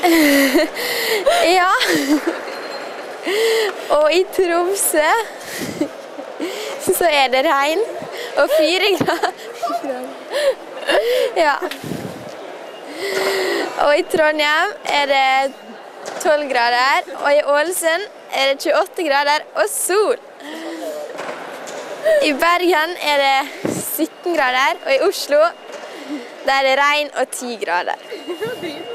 Ja. Og i Tromsø så er det regn og 4 grader. Ja. Og i Trondheim er det 12 grader, og i Ålesund er det 28 grader og sol. I Bergen er det 17 grader, og i Oslo der er det regn og 10 grader.